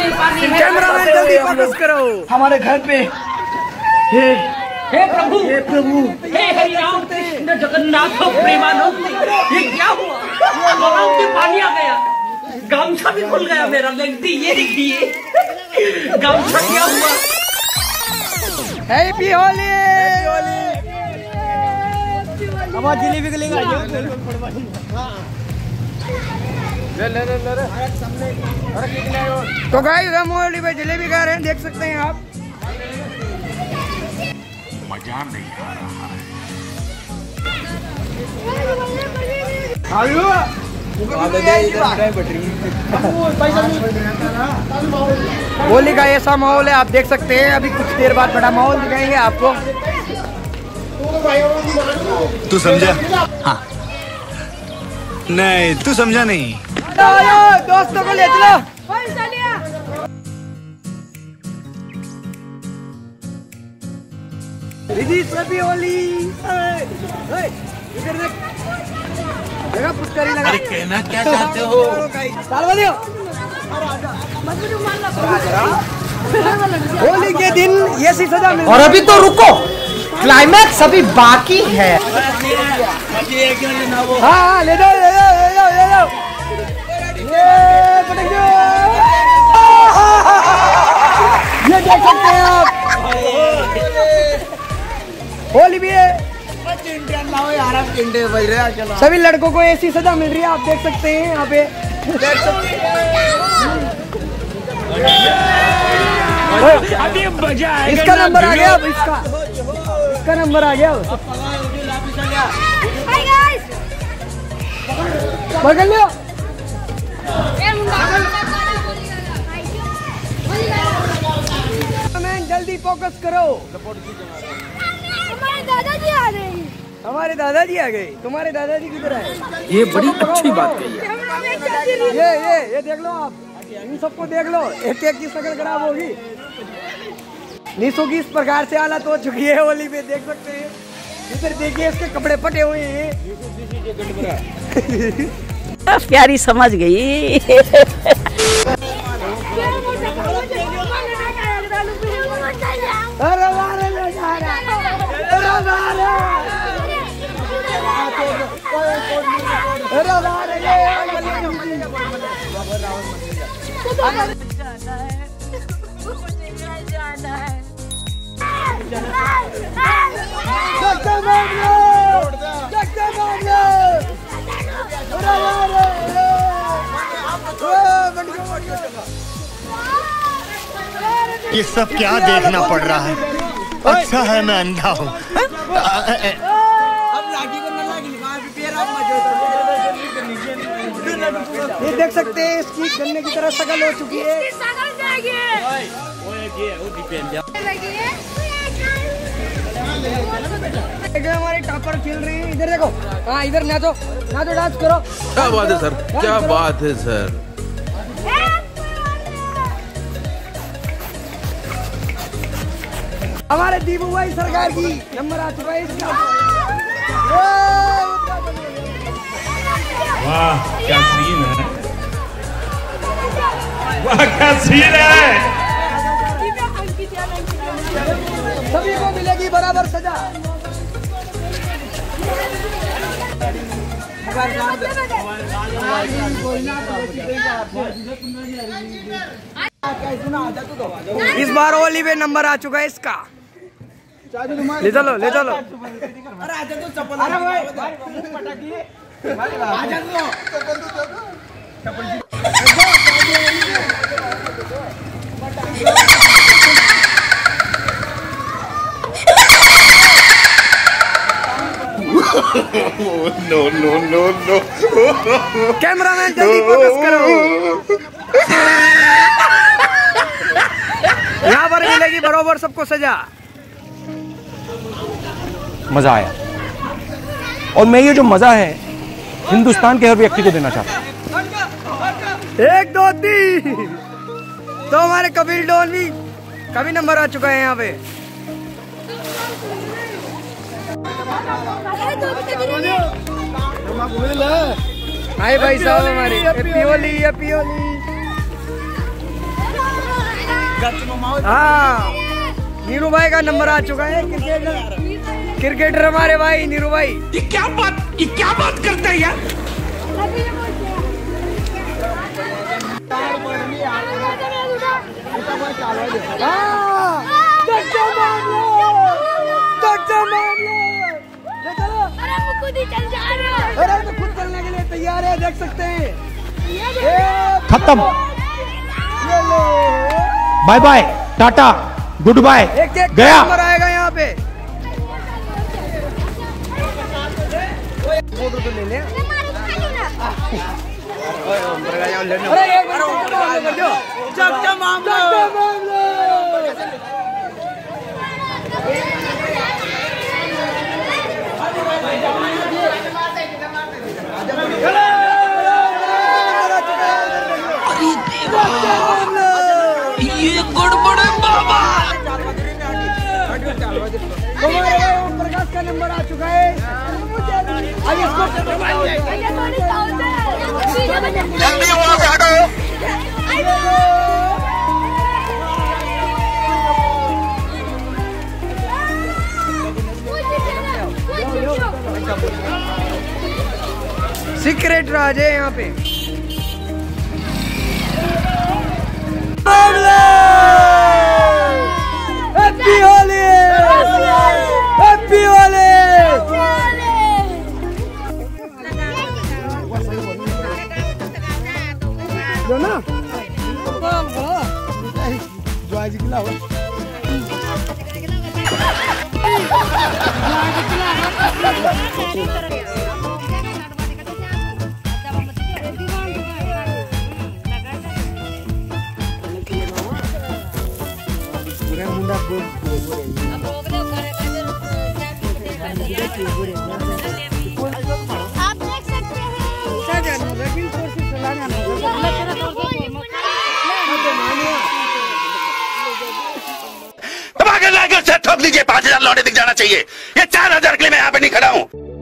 Cameraman जल्दी focus करो। हमारे घर पे हे प्रभु, हे प्रभु, हे हरि राम कृष्ण जगन्नाथ प्रेमानंद, ये क्या हुआ? गलाव में पानी आ गया, गामछा भी खुल गया मेरा। देखती ये देखिए गामछा क्या हुआ। हैप्पी होली। अब जलेबी के लेगा। तो गाइस हम होली पे जलेबी खा रहे हैं, देख सकते हैं आप। मजा नहीं आ रहा है। होली का ऐसा माहौल है, आप देख सकते हैं। अभी कुछ देर बाद बड़ा माहौल दिखाएंगे आपको। तू समझा? हाँ नहीं, तू समझा नहीं। दोस्तों को ले चलो। सभी होली इधर देख, जगह पुष्करी लगा। अरे कहना क्या चाहते हो? होली के दिन ये सी सजा मिल। और अभी तो रुको, क्लाइमैक्स अभी बाकी है। हाँ ले जाओ ले जाओ ले जाओ ले जाओ। ये देख सकते हैं आप, होली भी है। सभी लड़कों को ऐसी सजा मिल रही है, आप देख सकते हैं यहाँ पे। इसका नंबर आ गया, अब इसका नंबर आ गया। पकड़ लियो। जल्दी फोकस करो। हमारे दादाजी आ गए। हमारे दादाजी आ गए। तुम्हारे दादाजी किधर है? ये बड़ी अच्छी बात कही है। ये देख लो आप, इन सबको देख लो, एक एक की शक्ल खराब होगी। निशु की इस प्रकार से हालत हो चुकी है होली पे, देख सकते हैं। इधर देखिए, इसके कपड़े फटे हुए हैं। प्यारी समझ गई। ये सब क्या देखना पड़ रहा है? अच्छा है मैं अंधा हूँ। ये देख सकते हैं, इसकी गन्ने की तरह शकल हो चुकी है। हमारे टॉपर खेल रहे हैं, इधर देखो। हाँ इधर नाचो नाचो, डांस करो। क्या बात है सर, क्या बात है सर। हमारे दीपू भाई सरकार की नंबर आ चुका है इसका। वाह क्या सीन है, वाह क्या सीन है। सभी को मिलेगी बराबर सजा। इस बार होली पे नंबर आ चुका है इसका। ले चलो ले चलो। अरे आजा तो चप्पल। अरे भाई आजा तो no no no no. Cameraman जल्दी फोकस करो। यहाँ पर मिलेगी बराबर सबको सजा। मजा आया, और मैं ये जो मजा है हिंदुस्तान के हर व्यक्ति को देना चाहता हूँ। 1 2 3 तो हमारे कपिल डॉन भी काफी नंबर आ चुका है यहाँ पे। हाय भाई साहब हमारे हैप्पी होली हैप्पी होली। हाँ, नीरू भाई का नंबर आ चुका है। क्रिकेटर हमारे भाई नीरू भाई। ये क्या बात करता है यार? अरे तो खुद करने के लिए तैयार है, देख सकते हैं। खत्म, bye bye, tata, good bye, गया। नंबर आएगा यहाँ पे। फोटो तो ले ले। अरे एक कर दो। चक मामला। ये गड़बड़ है बाबा। ओम प्रकाश का नंबर आ चुका है। अब इसको जल्दी वहाँ से हटो। सीक्रेट राज है यहाँ पे। Happy Holi, happy Holi. जो ना जो आज किला हो आप देख सकते हैं ठोक दीजिए। 5000 लौटे दिख जाना चाहिए। ये 4000 के लिए मैं यहाँ पे नहीं खड़ा हूँ।